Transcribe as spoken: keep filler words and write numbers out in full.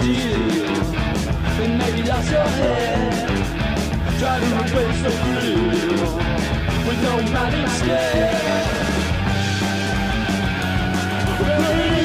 steel, and maybe lost your head. Try to replace the blue with no man instead.